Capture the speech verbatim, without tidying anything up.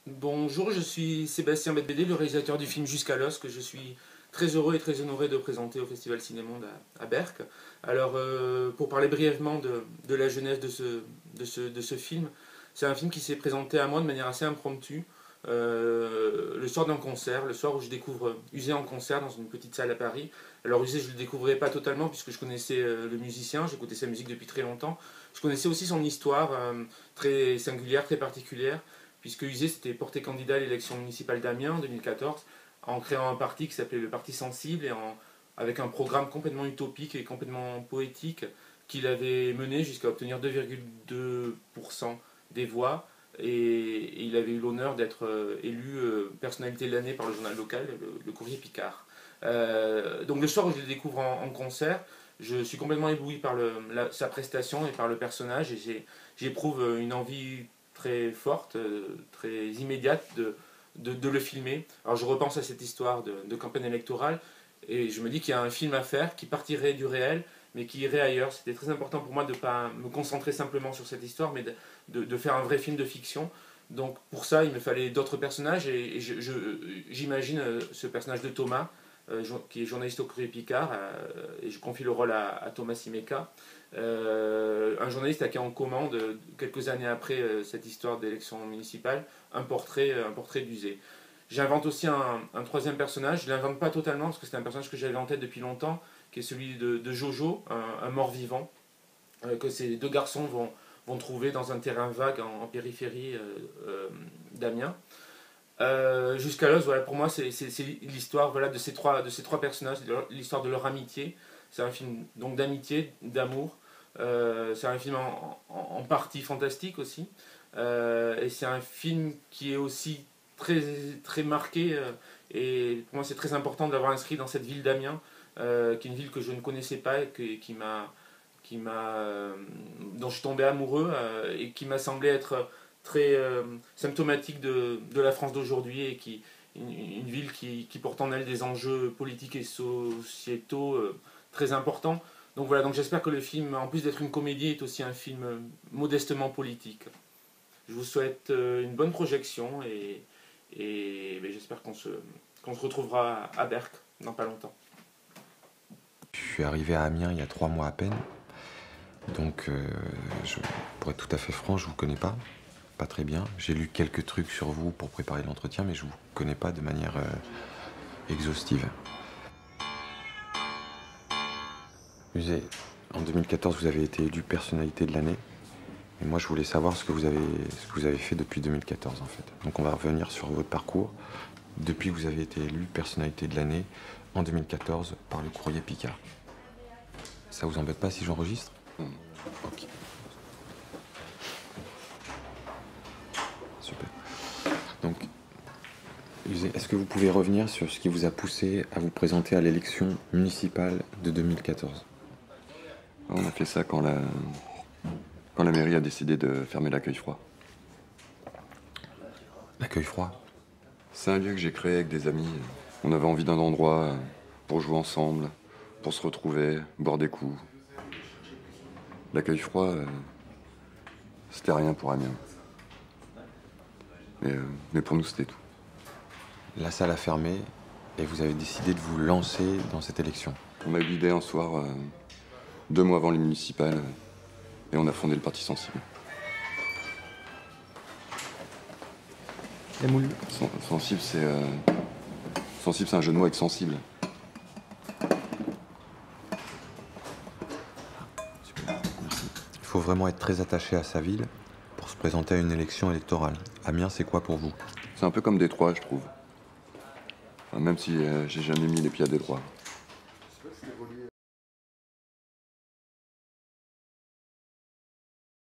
Bonjour, je suis Sébastien Bedbédé, le réalisateur du film Jusqu'à l'os, que je suis très heureux et très honoré de présenter au Festival Cinémonde à, à Berck. Alors, euh, pour parler brièvement de, de la jeunesse de ce, de ce, de ce film, c'est un film qui s'est présenté à moi de manière assez impromptue, euh, le soir d'un concert, le soir où je découvre Uzé en concert dans une petite salle à Paris. Alors Uzé, je ne le découvrais pas totalement puisque je connaissais euh, le musicien, j'écoutais sa musique depuis très longtemps. Je connaissais aussi son histoire euh, très singulière, très particulière, puisque Uzé s'était porté candidat à l'élection municipale d'Amiens en deux mille quatorze en créant un parti qui s'appelait le Parti Sensible et en, avec un programme complètement utopique et complètement poétique qu'il avait mené jusqu'à obtenir deux virgule deux pour cent des voix et, et il avait eu l'honneur d'être euh, élu euh, personnalité de l'année par le journal local, le, le Courrier Picard. Euh, donc le soir où je le découvre en, en concert, je suis complètement ébloui par le, la, sa prestation et par le personnage et j'éprouve une envie très forte, très immédiate de, de, de le filmer. Alors je repense à cette histoire de, de campagne électorale et je me dis qu'il y a un film à faire qui partirait du réel mais qui irait ailleurs. C'était très important pour moi de ne pas me concentrer simplement sur cette histoire mais de, de, de faire un vrai film de fiction. Donc pour ça il me fallait d'autres personnages et, et j'imagine ce personnage de Thomas euh, qui est journaliste au Courrier Picard euh, et je confie le rôle à, à Thomas Simeka. Euh, un journaliste à qui on commande, quelques années après euh, cette histoire d'élection municipale, un portrait, un portrait d'Uzé. J'invente aussi un, un troisième personnage, je ne l'invente pas totalement parce que c'est un personnage que j'avais en tête depuis longtemps, qui est celui de, de Jojo, un, un mort-vivant, euh, que ces deux garçons vont, vont trouver dans un terrain vague en, en périphérie euh, euh, d'Amiens. Euh, Jusqu'à l'os, voilà, pour moi, c'est l'histoire voilà, de, ces trois, de ces trois personnages, l'histoire de leur amitié. C'est un film donc d'amitié, d'amour. Euh, c'est un film en, en, en partie fantastique aussi. Euh, et c'est un film qui est aussi très, très marqué. Euh, et pour moi, c'est très important de l'avoir inscrit dans cette ville d'Amiens, euh, qui est une ville que je ne connaissais pas et que, qui m'a, qui m'a, euh, dont je suis tombé amoureux euh, et qui m'a semblé être très euh, symptomatique de, de la France d'aujourd'hui et qui une, une ville qui, qui porte en elle des enjeux politiques et sociétaux euh, très importants. Donc voilà, donc j'espère que le film, en plus d'être une comédie, est aussi un film euh, modestement politique. Je vous souhaite euh, une bonne projection et, et ben, j'espère qu'on se, qu'on se retrouvera à Berck dans pas longtemps. Je suis arrivé à Amiens il y a trois mois à peine, donc euh, je, pour être tout à fait franc, je vous connais pas. Pas très bien. J'ai lu quelques trucs sur vous pour préparer l'entretien, mais je vous connais pas de manière euh, exhaustive. Uzé, en deux mille quatorze, vous avez été élu personnalité de l'année. Et moi, je voulais savoir ce que vous avez, ce que vous avez fait depuis deux mille quatorze, en fait. Donc, on va revenir sur votre parcours depuis que vous avez été élu personnalité de l'année en deux mille quatorze par le Courrier Picard. Ça vous embête pas si j'enregistre? mmh. Ok. Super. Donc, est-ce que vous pouvez revenir sur ce qui vous a poussé à vous présenter à l'élection municipale de deux mille quatorze? On a fait ça quand la, quand la mairie a décidé de fermer l'accueil froid. L'accueil froid? C'est un lieu que j'ai créé avec des amis. On avait envie d'un endroit pour jouer ensemble, pour se retrouver, boire des coups. L'accueil froid, c'était rien pour Amiens. Mais, euh, mais pour nous, c'était tout. La salle a fermé et vous avez décidé de vous lancer dans cette élection. On a eu l'idée un soir, euh, deux mois avant les municipales, et on a fondé le Parti Sensible. La moule. Sen sensible, c'est euh, sensible, c'est un jeu de mots avec sensible. Super, merci. Il faut vraiment être très attaché à sa ville pour se présenter à une élection électorale. Amiens, c'est quoi pour vous? C'est un peu comme Détroit, je trouve. Enfin, même si euh, j'ai jamais mis les pieds à Détroit.